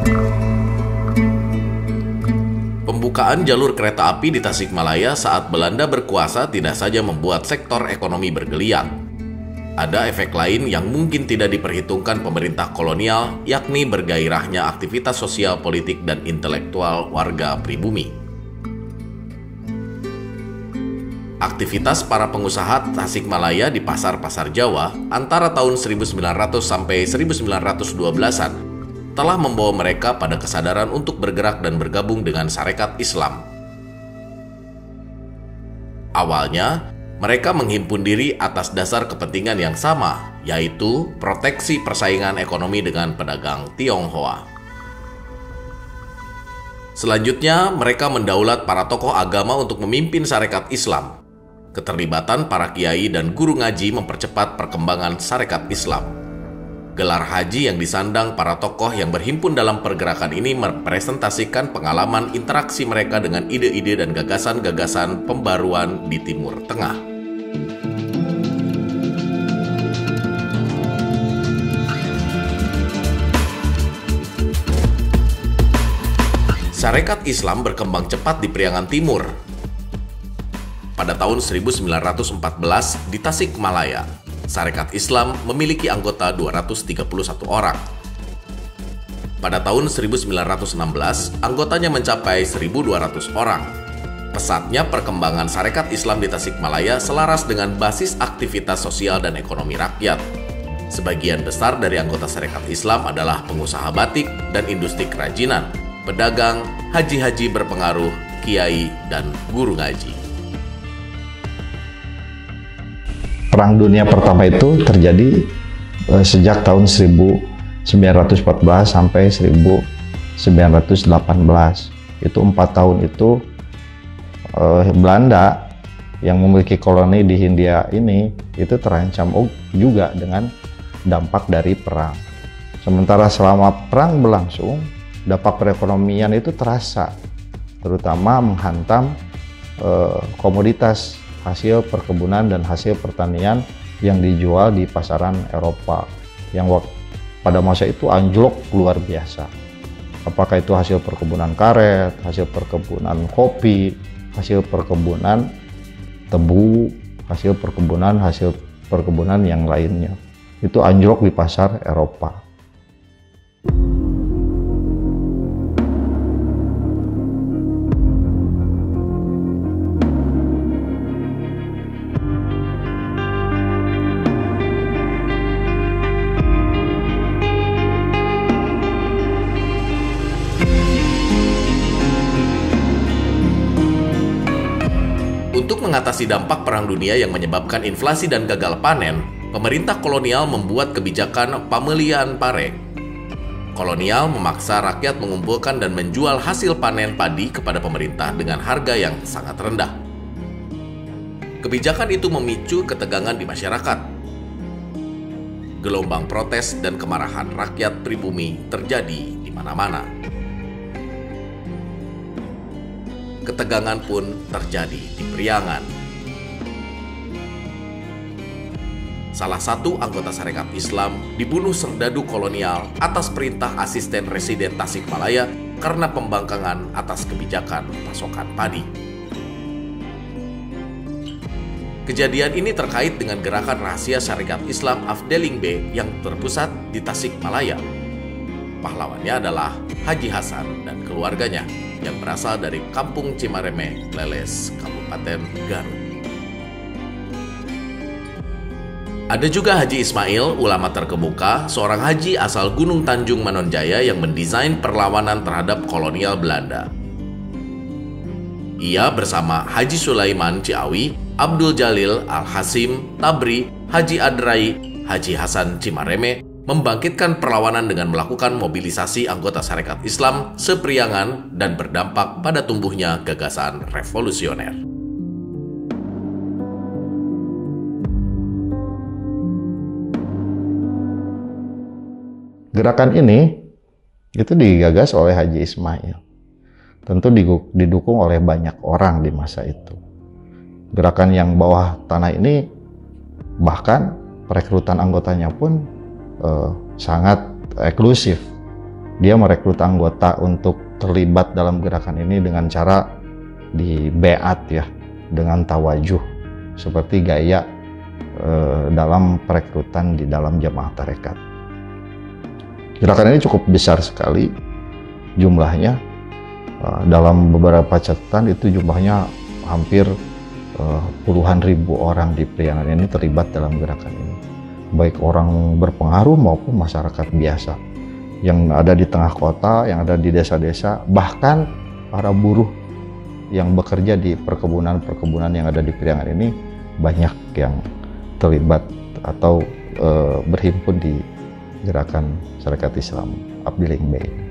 Pembukaan jalur kereta api di Tasikmalaya saat Belanda berkuasa tidak saja membuat sektor ekonomi bergeliat. Ada efek lain yang mungkin tidak diperhitungkan pemerintah kolonial, yakni bergairahnya aktivitas sosial, politik, dan intelektual warga pribumi. Aktivitas para pengusaha Tasikmalaya di pasar-pasar Jawa antara tahun 1900 sampai 1912-an telah membawa mereka pada kesadaran untuk bergerak dan bergabung dengan Sarekat Islam. Awalnya, mereka menghimpun diri atas dasar kepentingan yang sama, yaitu proteksi persaingan ekonomi dengan pedagang Tionghoa. Selanjutnya, mereka mendaulat para tokoh agama untuk memimpin Sarekat Islam. Keterlibatan para kiai dan guru ngaji mempercepat perkembangan Sarekat Islam. Gelar haji yang disandang para tokoh yang berhimpun dalam pergerakan ini merepresentasikan pengalaman interaksi mereka dengan ide-ide dan gagasan-gagasan pembaruan di Timur Tengah. Sarekat Islam berkembang cepat di Priangan Timur. Pada tahun 1914 di Tasikmalaya, Sarekat Islam memiliki anggota 231 orang. Pada tahun 1916, anggotanya mencapai 1.200 orang. Pesatnya perkembangan Sarekat Islam di Tasikmalaya selaras dengan basis aktivitas sosial dan ekonomi rakyat. Sebagian besar dari anggota Sarekat Islam adalah pengusaha batik dan industri kerajinan, pedagang, haji-haji berpengaruh, kiai, dan guru ngaji. Perang Dunia Pertama itu terjadi sejak tahun 1914 sampai 1918. Itu 4 tahun itu Belanda yang memiliki koloni di Hindia ini itu terancam juga dengan dampak dari perang. Sementara selama perang berlangsung, dampak perekonomian itu terasa, terutama menghantam komoditas hasil perkebunan dan hasil pertanian yang dijual di pasaran Eropa yang pada masa itu anjlok luar biasa. Apakah itu hasil perkebunan karet, hasil perkebunan kopi, hasil perkebunan tebu, hasil perkebunan yang lainnya. Itu anjlok di pasar Eropa. Untuk mengatasi dampak Perang Dunia yang menyebabkan inflasi dan gagal panen, pemerintah kolonial membuat kebijakan pamelian pare. Kolonial memaksa rakyat mengumpulkan dan menjual hasil panen padi kepada pemerintah dengan harga yang sangat rendah. Kebijakan itu memicu ketegangan di masyarakat. Gelombang protes dan kemarahan rakyat pribumi terjadi di mana-mana. Ketegangan pun terjadi di Priangan. Salah satu anggota Sarekat Islam dibunuh serdadu kolonial atas perintah asisten residen Tasikmalaya karena pembangkangan atas kebijakan pasokan padi. Kejadian ini terkait dengan gerakan rahasia Sarekat Islam Afdelingbe yang terpusat di Tasikmalaya. Pahlawannya adalah Haji Hasan dan keluarganya yang berasal dari Kampung Cimareme, Leles, Kabupaten Garut. Ada juga Haji Ismail, ulama terkemuka, seorang haji asal Gunung Tanjung Manonjaya yang mendesain perlawanan terhadap kolonial Belanda. Ia bersama Haji Sulaiman Ciawi, Abdul Jalil Al-Hasim, Tabri, Haji Adrai, Haji Hasan Cimareme, membangkitkan perlawanan dengan melakukan mobilisasi anggota Sarekat Islam sepriangan dan berdampak pada tumbuhnya gagasan revolusioner. Gerakan ini itu digagas oleh Haji Ismail. Tentu didukung oleh banyak orang di masa itu. Gerakan yang bawah tanah ini bahkan perekrutan anggotanya pun sangat eksklusif. Dia merekrut anggota untuk terlibat dalam gerakan ini dengan cara di beat ya, dengan tawajuh, seperti gaya dalam perekrutan di dalam jamaah tarekat. Gerakan ini cukup besar sekali jumlahnya. Dalam beberapa catatan itu jumlahnya hampir puluhan ribu orang di Priangan ini terlibat dalam gerakan ini, baik orang berpengaruh maupun masyarakat biasa yang ada di tengah kota, yang ada di desa-desa, bahkan para buruh yang bekerja di perkebunan-perkebunan yang ada di Priangan ini banyak yang terlibat atau berhimpun di gerakan Sarekat Islam Abdi Lingbe.